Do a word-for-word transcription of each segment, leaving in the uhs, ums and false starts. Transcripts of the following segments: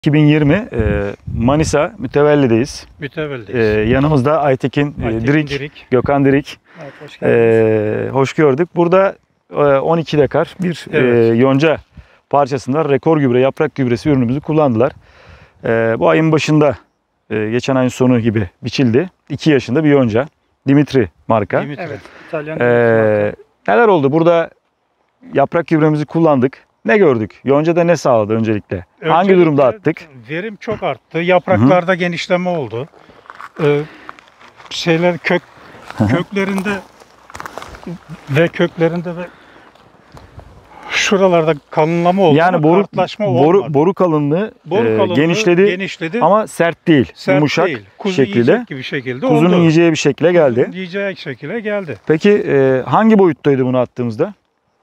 iki bin yirmi e, Manisa Mütevelli'deyiz. Mütevelli'deyiz. E, yanımızda Aytekin, Aytekin Dirik, Dirik, Gökhan Dirik. Evet, hoş geldiniz. E, hoş gördük. Burada e, on iki dekar bir Evet. e, yonca parçasında rekor gübre, yaprak gübresi ürünümüzü kullandılar. E, bu ayın başında, e, geçen ayın sonu gibi biçildi. iki yaşında bir yonca. Dimitri marka. Dimitri. Evet, İtalyan E, marka. neler oldu? Burada yaprak gübremizi kullandık. Ne gördük? Yonca'da ne sağladı öncelikle? Hangi Öncelikle durumda attık? Verim çok arttı. Yapraklarda genişleme oldu. Ee, şeyler kök köklerinde ve köklerinde ve şuralarda kalınlama oldu. Yani ama boru, kartlaşma boru, olmadı. boru kalınlığı, Boru e, kalınlığı genişledi, genişledi ama sert değil, sert yumuşak değil. Kuzu şekilde. yiyecek gibi şekilde Kuzunun oldu. yiyeceği bir şekilde geldi. Kuzunun yiyeceği şekilde geldi. Peki e, hangi boyuttaydı bunu attığımızda?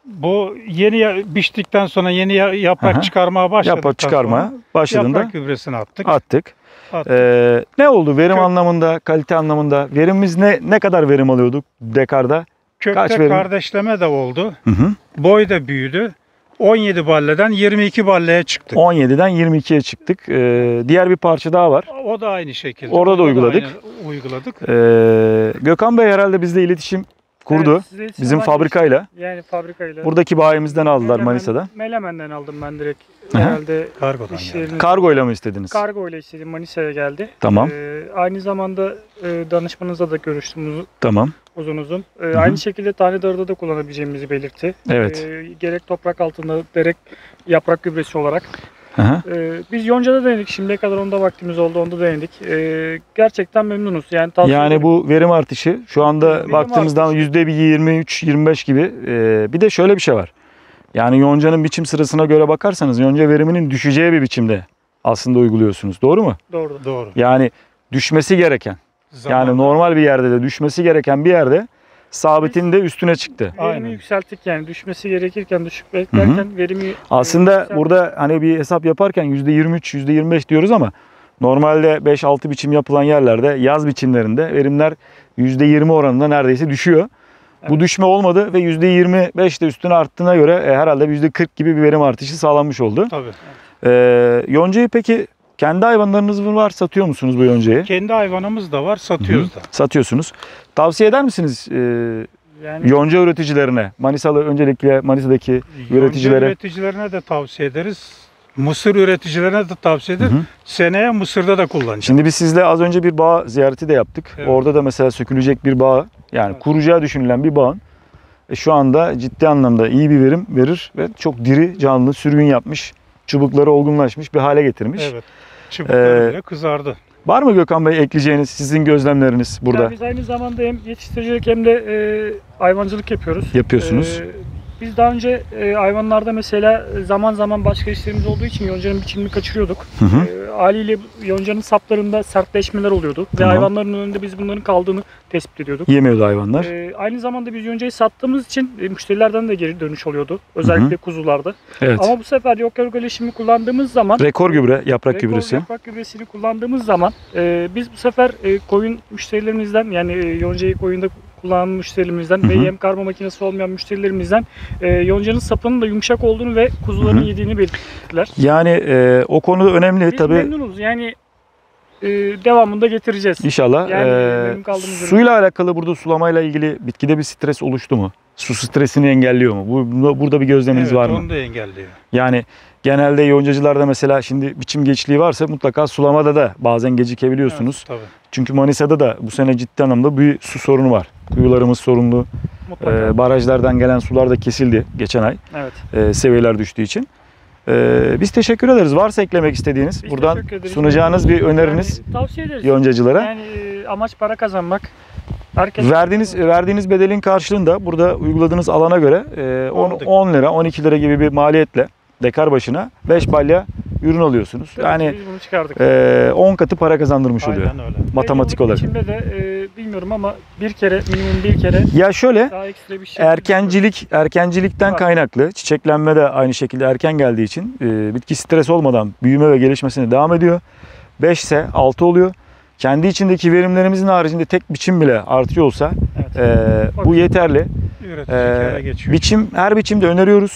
Bu yeni ya- biçtikten sonra yeni ya- yaprak Aha. çıkarmaya başladıktan Yaprak çıkarma sonra başladığında yaprak gübresini attık. attık. attık. E, ne oldu verim Kök- anlamında, kalite anlamında? Verimimiz ne ne kadar verim alıyorduk dekarda? Kökte kaç verim? kardeşleme de oldu. Hı hı. Boy da büyüdü. on yedi balleden yirmi iki balleye çıktık. on yediden yirmi ikiye çıktık. E, diğer bir parça daha var. O da aynı şekilde. Orada da uyguladık. aynı uyguladık. E, Gökhan Bey herhalde bizle iletişim kurdu. Evet, size iletişim Bizim var. fabrikayla. Yani fabrikayla. Buradaki bayimizden aldılar Melemen- Manisa'da. Melemen'den aldım ben direkt. Aha. Herhalde Kargodan işlerini- Kargoyla mı istediniz? Kargo ile istedim, Manisa'ya geldi. Tamam. Ee, aynı zamanda e, danışmanınızla da görüştüm uz- Tamam. uzun uzun. Ee, hı. aynı şekilde tane darıda da kullanabileceğimizi belirtti. Evet. Ee, gerek toprak altında, gerek yaprak gübresi olarak. Hı hı. Ee, biz Yonca'da denedik. Şimdiye kadar onda vaktimiz oldu. Onda denedik. Ee, gerçekten memnunuz. Yani tavsiye Yani ederim. bu verim artışı şu anda Verim baktığımızda artışı. yüzde bir yirmi üç yirmi beş gibi. Ee, bir de şöyle bir şey var. Yani yoncanın biçim sırasına göre bakarsanız yonca veriminin düşeceği bir biçimde aslında uyguluyorsunuz. Doğru mu? Doğru. Doğru. Yani düşmesi gereken, Zamanla- yani normal bir yerde de düşmesi gereken bir yerde sabitin de üstüne çıktı. Verimi Aynen. yükselttik yani. Düşmesi gerekirken düşük beklerken verimi Aslında e, yükselttik. burada hani bir hesap yaparken yüzde yirmi üç yüzde yirmi beş diyoruz ama normalde beş altı biçim yapılan yerlerde yaz biçimlerinde verimler yüzde yirmi oranında neredeyse düşüyor. Bu Evet. düşme olmadı ve yüzde yirmi beş de üstüne arttığına göre e, herhalde yüzde kırk gibi bir verim artışı sağlanmış oldu. Tabii. E, yoncayı peki kendi hayvanlarınız mı var, satıyor musunuz bu yoncayı? Kendi hayvanımız da var, satıyoruz da. Satıyorsunuz. Tavsiye eder misiniz e, Yani yonca üreticilerine? Manisalı öncelikle Manisa'daki Yonca üreticilere. üreticilerine de tavsiye ederiz. Mısır üreticilerine de tavsiye ederiz. Hı hı. Seneye Mısır'da da kullanacağız. Şimdi biz sizle az önce bir bağ ziyareti de yaptık. Evet. Orada da mesela sökülecek bir bağ, yani Evet. kuracağı düşünülen bir bağın e, şu anda ciddi anlamda iyi bir verim verir ve çok diri, canlı, sürgün yapmış, çubukları olgunlaşmış bir hale getirmiş. Evet. Çubukları Ee, bile kızardı. Var mı Gökhan Bey ekleyeceğiniz, sizin gözlemleriniz burada? yani biz aynı zamanda hem yetiştiricilik hem de e, hayvancılık yapıyoruz. Yapıyorsunuz. E, biz daha önce e, hayvanlarda mesela zaman zaman başka işlerimiz olduğu için yoncanın biçimini kaçırıyorduk. Hı hı. E, haliyle yoncanın saplarında sertleşmeler oluyordu. Ve Tamam. hayvanların önünde biz bunların kaldığını tespit ediyorduk. Yemiyordu hayvanlar. E, aynı zamanda biz yoncayı sattığımız için e, müşterilerden de geri dönüş oluyordu. Özellikle kuzularda. Evet. Ama bu sefer yok organişimi kullandığımız zaman Rekor gübre, yaprak Rekor gübresi. yaprak gübresini kullandığımız zaman e, biz bu sefer e, koyun müşterilerimizden, yani e, yoncayı koyunda kullanan müşterilerimizden Hı hı. ve yem karma makinesi olmayan müşterilerimizden e, yoncanın sapının da yumuşak olduğunu ve kuzuların Hı hı. yediğini belirttiler. Yani e, o konuda önemli Biz tabii. memnunuz. Yani e, devamında getireceğiz. İnşallah. Yani e, memnun kaldığımız suyla alakalı burada sulamayla ilgili bitkide bir stres oluştu mu? Su stresini engelliyor mu? Bu, burada bir gözleminiz Evet, var mı? onu da engelliyor. Yani genelde yoncacılarda mesela şimdi biçim geçliği varsa mutlaka sulamada da bazen gecikebiliyorsunuz. Evet, tabii. Çünkü Manisa'da da bu sene ciddi anlamda bir su sorunu var. Kuyularımız sorunlu. Mutlaka. Ee, barajlardan gelen sular da kesildi geçen ay. Evet. e, seviyeler düştüğü için. Ee, biz teşekkür ederiz. Varsa eklemek istediğiniz, Biz buradan teşekkür ederiz. sunacağınız bir öneriniz Yani, tavsiye ederiz. yoncacılara. Yani e, amaç para kazanmak. Herkes Verdiğiniz verdiğiniz bedelin karşılığında burada uyguladığınız alana göre e, on, Aldık. on lira, on iki lira gibi bir maliyetle dekar başına beş balya ürün alıyorsunuz. Yani biz bunu çıkardık. e, on katı para kazandırmış oluyor Aynen öyle. matematik Ve olarak. yıllık biçimde de e, bilmiyorum ama bir kere, minimum bir kere Ya şöyle daha ekstra bir şey. erkencilik erkencilikten Var. kaynaklı çiçeklenme de aynı şekilde erken geldiği için e, bitki stres olmadan büyüme ve gelişmesine devam ediyor. beş ise altı oluyor. Kendi içindeki verimlerimizin haricinde tek biçim bile artıyor olsa Evet. e, bu yeterli. Üretici kâra E, geçiyor. biçim her biçimde öneriyoruz.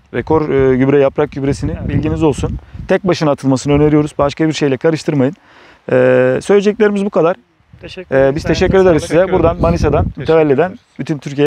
Rekor e, gübre, yaprak gübresini Evet. bilginiz olsun. Tek başına atılmasını öneriyoruz. Başka bir şeyle karıştırmayın. E, söyleyeceklerimiz bu kadar. Teşekkür E, ederim. biz Sayın teşekkür ederiz Sağlık. size. Buradan Manisa'dan, Teşekkür mütevelliden ederiz. bütün Türkiye